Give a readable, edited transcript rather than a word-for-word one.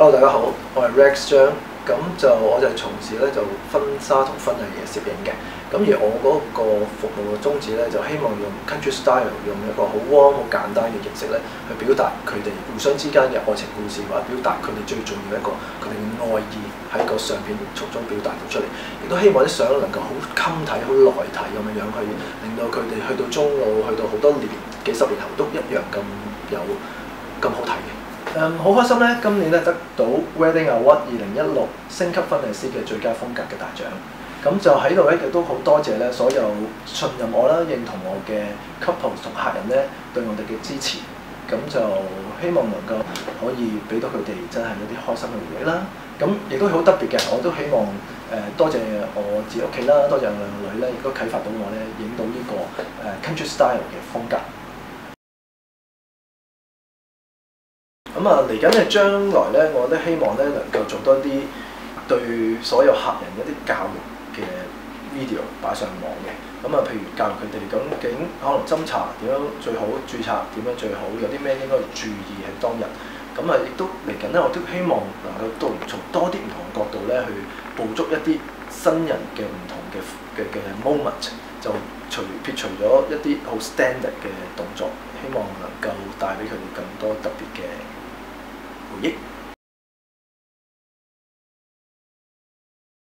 Hello， 大家好，我係 Rex 張，我就係從事咧就婚紗同婚禮嘅攝影嘅。咁而我嗰個服務嘅宗旨咧，就希望用 country style， 用一個好 warm、好簡單嘅形式咧，去表達佢哋互相之間嘅愛情故事，或者表達佢哋最重要一個佢哋嘅愛意喺個相片從中表達到出嚟。亦都希望啲相能夠好襟睇、好耐睇咁樣去令到佢哋去到中老、去到好多年、幾十年後都一樣咁有咁好睇嘅。好開心咧！今年咧得到 Wedding Award 2016星級婚禮師嘅最佳風格嘅大獎。咁就喺度咧，亦都好多謝咧所有信任我啦、認同我嘅 couple 同客人咧對我哋嘅支持。咁就希望能夠可以俾到佢哋真係一啲開心嘅回憶啦。咁亦都好特別嘅，我都希望多謝我自己屋企啦，多謝我兩個女咧，亦都啟發到我咧影到呢個country style 嘅風格。嚟緊嘅將來咧，我都希望咧能夠做多啲對所有客人一啲教育嘅 video 擺上網嘅。譬如教育佢哋究竟可能斟茶點樣最好，註冊點樣最好，有啲咩應該注意喺當日。亦都嚟緊咧，我都希望能夠從多啲唔同嘅角度咧去捕捉一啲新人嘅唔同嘅 moment， 就撇除咗一啲好 standard 嘅動作，希望能夠帶俾佢哋更多特別嘅回憶。